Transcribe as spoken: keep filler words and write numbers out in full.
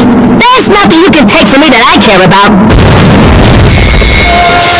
There's nothing you can take from me that I care about.